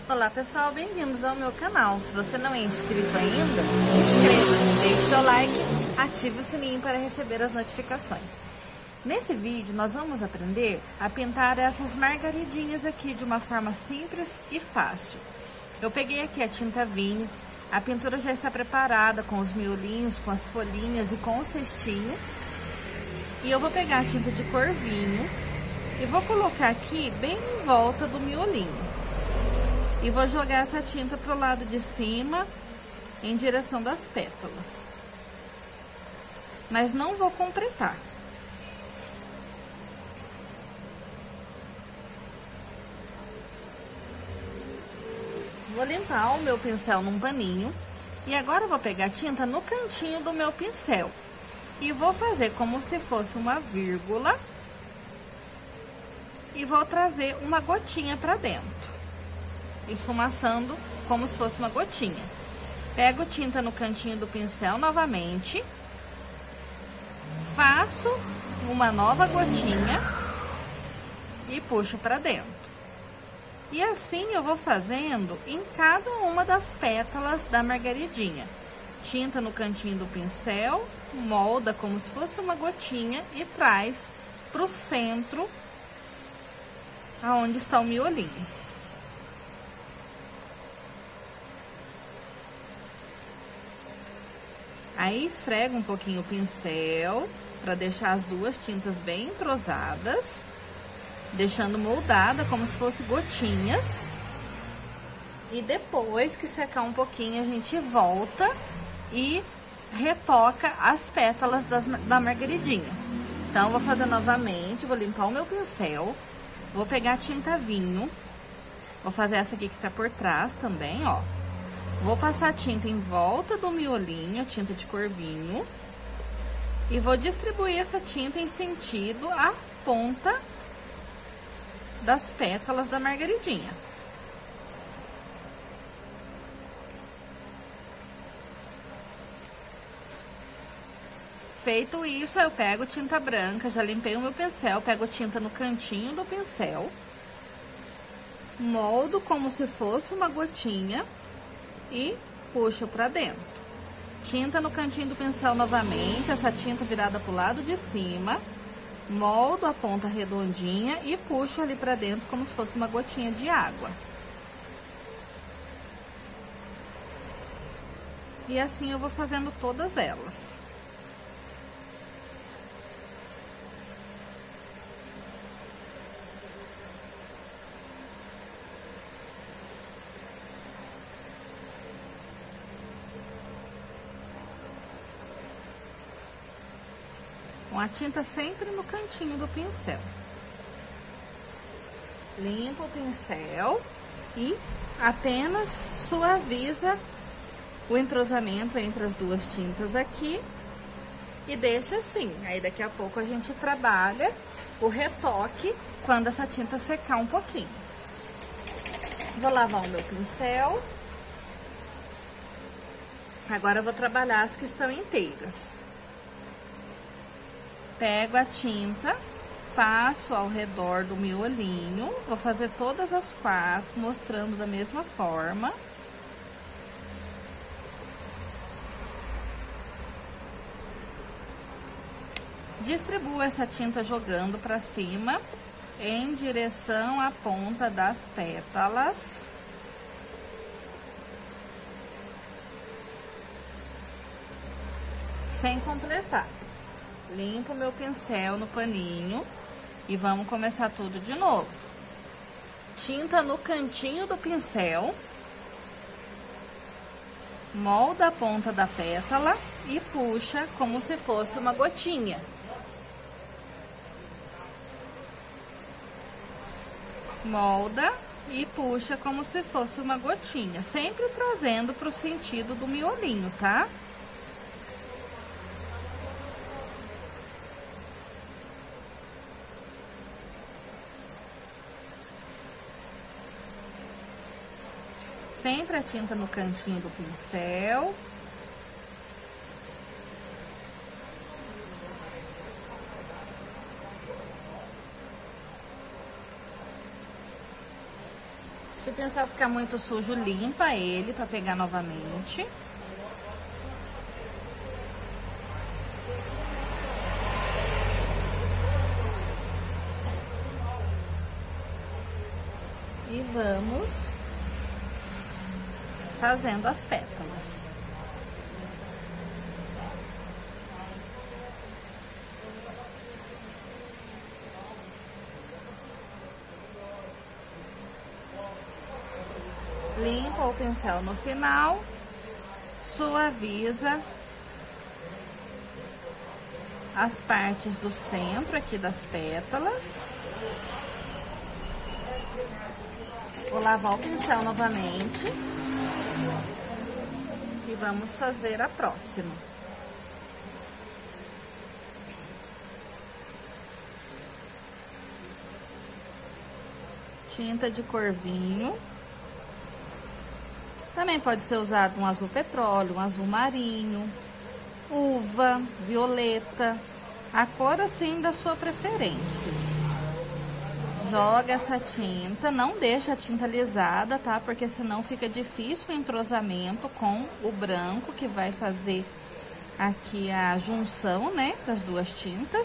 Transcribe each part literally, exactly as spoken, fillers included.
Olá pessoal, bem-vindos ao meu canal. Se você não é inscrito ainda, inscreva-se, deixe seu like, ative o sininho para receber as notificações. Nesse vídeo nós vamos aprender a pintar essas margaridinhas aqui de uma forma simples e fácil. Eu peguei aqui a tinta vinho, a pintura já está preparada com os miolinhos, com as folhinhas e com o cestinho. E eu vou pegar a tinta de cor vinho e vou colocar aqui bem em volta do miolinho. E vou jogar essa tinta pro lado de cima, em direção das pétalas. Mas não vou completar. Vou limpar o meu pincel num paninho. E agora eu vou pegar a tinta no cantinho do meu pincel. E vou fazer como se fosse uma vírgula. E vou trazer uma gotinha pra dentro. Esfumaçando como se fosse uma gotinha. Pego tinta no cantinho do pincel novamente. Faço uma nova gotinha. E puxo pra dentro. E assim eu vou fazendo em cada uma das pétalas da margaridinha. Tinta no cantinho do pincel, molda como se fosse uma gotinha e traz pro centro, aonde está o miolinho. Aí esfrega um pouquinho o pincel, para deixar as duas tintas bem entrosadas, deixando moldada como se fosse gotinhas. E depois que secar um pouquinho, a gente volta e retoca as pétalas das, da margaridinha. Então, vou fazer novamente, vou limpar o meu pincel, vou pegar a tinta vinho, vou fazer essa aqui que tá por trás também, ó. Vou passar tinta em volta do miolinho, tinta de cor vinho, e vou distribuir essa tinta em sentido à ponta das pétalas da margaridinha. Feito isso, eu pego tinta branca, já limpei o meu pincel, pego tinta no cantinho do pincel, moldo como se fosse uma gotinha e puxo pra dentro. Tinta no cantinho do pincel novamente, essa tinta virada pro lado de cima, moldo a ponta redondinha e puxo ali pra dentro como se fosse uma gotinha de água. E assim eu vou fazendo todas elas. Com a tinta sempre no cantinho do pincel. Limpo o pincel e apenas suaviza o entrosamento entre as duas tintas aqui. E deixa assim. Aí daqui a pouco a gente trabalha o retoque quando essa tinta secar um pouquinho. Vou lavar o meu pincel. Agora eu vou trabalhar as que estão inteiras. Pego a tinta, passo ao redor do miolinho, vou fazer todas as quatro, mostrando da mesma forma. Distribuo essa tinta jogando para cima, em direção à ponta das pétalas. Sem completar. Limpo meu pincel no paninho e vamos começar tudo de novo. Tinta no cantinho do pincel, molda a ponta da pétala e puxa como se fosse uma gotinha. Molda e puxa como se fosse uma gotinha, sempre trazendo para o sentido do miolinho, tá? Sempre a tinta no cantinho do pincel. Se o pincel ficar muito sujo, limpa ele para pegar novamente. E vamos fazendo as pétalas. Limpa o pincel no final, suaviza as partes do centro aqui das pétalas. Vou lavar o pincel novamente e vamos fazer a próxima. Tinta de cor vinho. Também pode ser usado um azul petróleo, um azul marinho, uva, violeta, a cor assim da sua preferência. Joga essa tinta, não deixa a tinta alisada, tá? Porque senão fica difícil o entrosamento com o branco, que vai fazer aqui a junção, né, das duas tintas.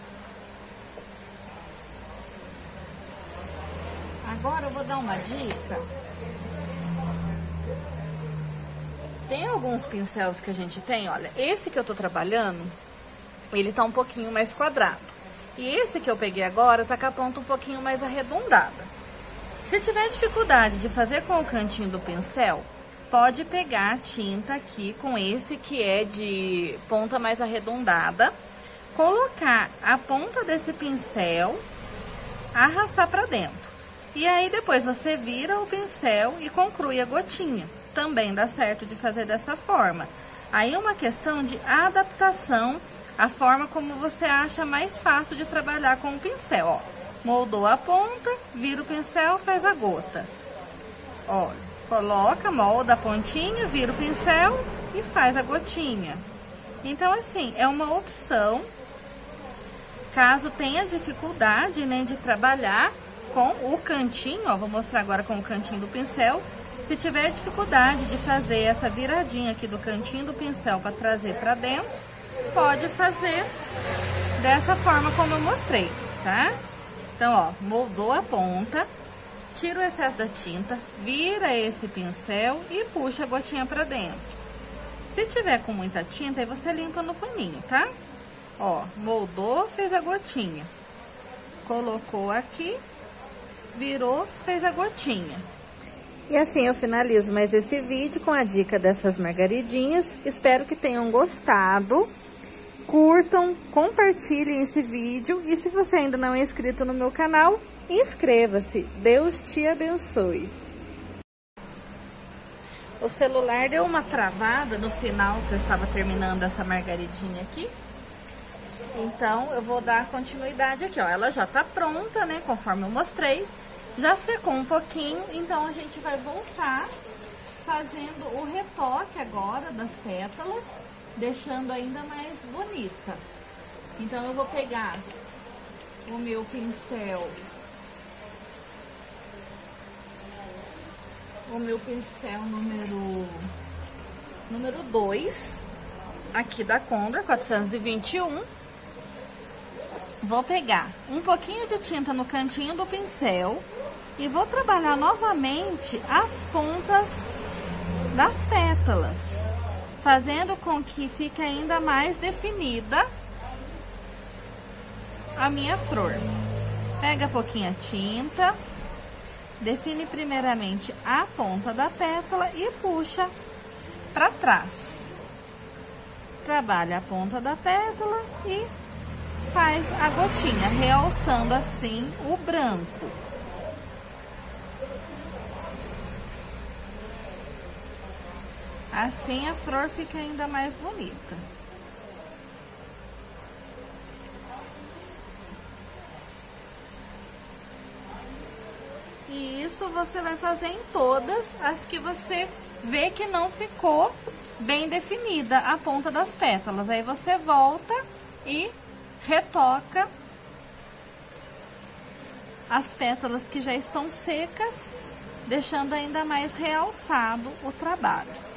Agora eu vou dar uma dica. Tem alguns pincéis que a gente tem, olha, esse que eu tô trabalhando, ele tá um pouquinho mais quadrado. E esse que eu peguei agora tá com a ponta um pouquinho mais arredondada. Se tiver dificuldade de fazer com o cantinho do pincel, pode pegar a tinta aqui com esse que é de ponta mais arredondada, colocar a ponta desse pincel, arrastar pra dentro. E aí depois você vira o pincel e conclui a gotinha. Também dá certo de fazer dessa forma. Aí é uma questão de adaptação, a forma como você acha mais fácil de trabalhar com o pincel, ó. Moldou a ponta, vira o pincel, faz a gota. Ó, coloca, molda a pontinha, vira o pincel e faz a gotinha. Então, assim, é uma opção, caso tenha dificuldade, né, de trabalhar com o cantinho, ó, vou mostrar agora com o cantinho do pincel. Se tiver dificuldade de fazer essa viradinha aqui do cantinho do pincel para trazer para dentro, pode fazer dessa forma como eu mostrei, tá? Então, ó, moldou a ponta, tira o excesso da tinta, vira esse pincel e puxa a gotinha para dentro. Se tiver com muita tinta, aí você limpa no paninho, tá? Ó, moldou, fez a gotinha. Colocou aqui, virou, fez a gotinha. E assim eu finalizo mais esse vídeo com a dica dessas margaridinhas. Espero que tenham gostado. Curtam, compartilhem esse vídeo. E se você ainda não é inscrito no meu canal, inscreva-se. Deus te abençoe. O celular deu uma travada no final que eu estava terminando essa margaridinha aqui. Então eu vou dar continuidade aqui, ó. Ela já tá pronta, né? Conforme eu mostrei. Já secou um pouquinho, então a gente vai voltar fazendo o retoque agora das pétalas, deixando ainda mais bonita. Então eu vou pegar o meu pincel, o meu pincel número número dois, aqui da Condor quatrocentos e vinte e um. Vou pegar um pouquinho de tinta no cantinho do pincel e vou trabalhar novamente as pontas das pétalas, fazendo com que fique ainda mais definida a minha flor. Pega pouquinha tinta, define primeiramente a ponta da pétala e puxa para trás. Trabalha a ponta da pétala e faz a gotinha, realçando assim o branco. Assim a flor fica ainda mais bonita. E isso você vai fazer em todas as que você vê que não ficou bem definida a ponta das pétalas. Aí você volta e retoca as pétalas que já estão secas deixando ainda mais realçado o trabalho.